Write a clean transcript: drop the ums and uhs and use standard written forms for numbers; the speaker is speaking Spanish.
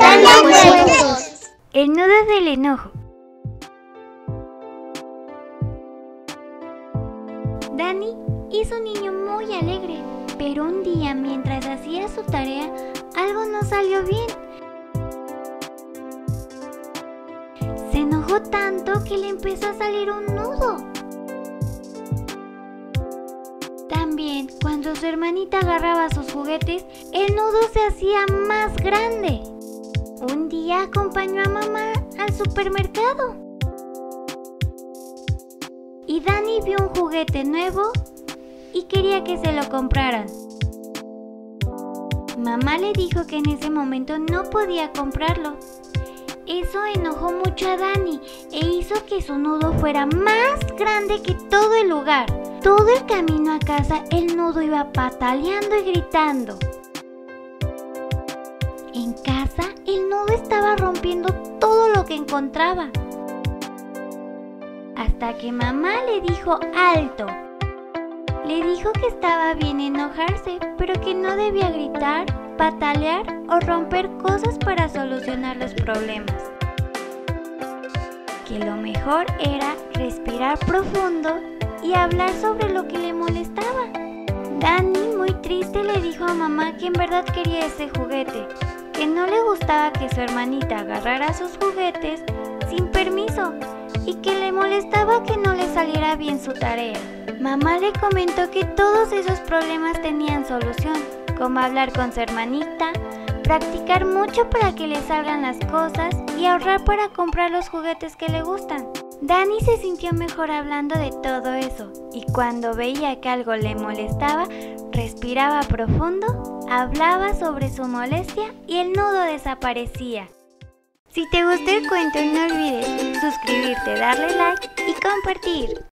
Cuentacuentos. El nudo del enojo. Dani es un niño muy alegre, pero un día mientras hacía su tarea, algo no salió bien. Se enojó tanto que le empezó a salir un nudo. También, cuando su hermanita agarraba sus juguetes, el nudo se hacía más grande. Un día acompañó a mamá al supermercado y Dani vio un juguete nuevo y quería que se lo compraran. Mamá le dijo que en ese momento no podía comprarlo. Eso enojó mucho a Dani e hizo que su nudo fuera más grande que todo el lugar. Todo el camino a casa el nudo iba pataleando y gritando. En casa el nudo estaba rompiendo todo lo que encontraba. Hasta que mamá le dijo alto. Le dijo que estaba bien enojarse, pero que no debía gritar, patalear o romper cosas para solucionar los problemas. Que lo mejor era respirar profundo y hablar sobre lo que le molestaba. Dani, muy triste, le dijo a mamá que en verdad quería ese juguete, que no le gustaba que su hermanita agarrara sus juguetes sin permiso y que le molestaba que no le saliera bien su tarea. Mamá le comentó que todos esos problemas tenían solución, como hablar con su hermanita, practicar mucho para que le salgan las cosas y ahorrar para comprar los juguetes que le gustan. Dani se sintió mejor hablando de todo eso y cuando veía que algo le molestaba, respiraba profundo, hablaba sobre su molestia y el nudo desaparecía. Si te gustó el cuento, no olvides suscribirte, darle like y compartir.